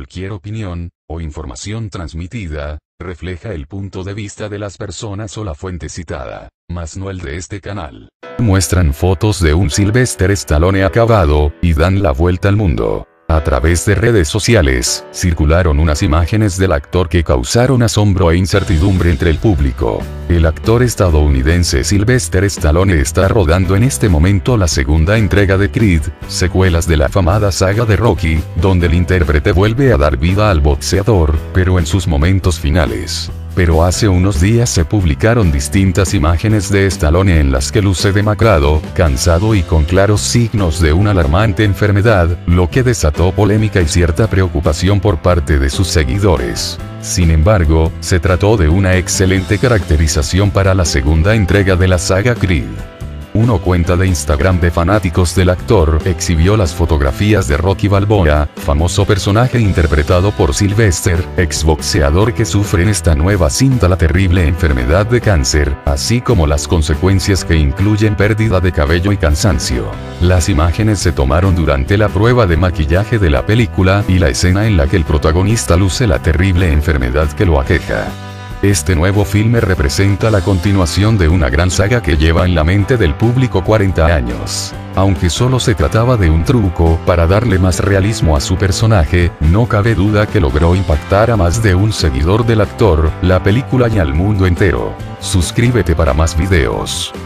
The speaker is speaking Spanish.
Cualquier opinión, o información transmitida, refleja el punto de vista de las personas o la fuente citada, mas no el de este canal. Muestran fotos de un Sylvester Stallone acabado, y dan la vuelta al mundo. A través de redes sociales, circularon unas imágenes del actor que causaron asombro e incertidumbre entre el público. El actor estadounidense Sylvester Stallone está rodando en este momento la segunda entrega de Creed, secuelas de la afamada saga de Rocky, donde el intérprete vuelve a dar vida al boxeador, pero en sus momentos finales. Pero hace unos días se publicaron distintas imágenes de Stallone en las que luce demacrado, cansado y con claros signos de una alarmante enfermedad, lo que desató polémica y cierta preocupación por parte de sus seguidores. Sin embargo, se trató de una excelente caracterización para la segunda entrega de la saga Creed. Una cuenta de Instagram de fanáticos del actor exhibió las fotografías de Rocky Balboa, famoso personaje interpretado por Sylvester, exboxeador que sufre en esta nueva cinta la terrible enfermedad de cáncer, así como las consecuencias que incluyen pérdida de cabello y cansancio. Las imágenes se tomaron durante la prueba de maquillaje de la película y la escena en la que el protagonista luce la terrible enfermedad que lo aqueja. Este nuevo filme representa la continuación de una gran saga que lleva en la mente del público 40 años. Aunque solo se trataba de un truco para darle más realismo a su personaje, no cabe duda que logró impactar a más de un seguidor del actor, la película y al mundo entero. Suscríbete para más videos.